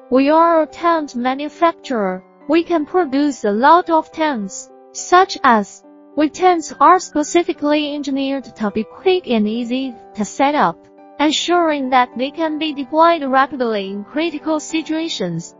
We are a tent manufacturer. We can produce a lot of tents, such as we tents are specifically engineered to be quick and easy to set up, ensuring that they can be deployed rapidly in critical situations.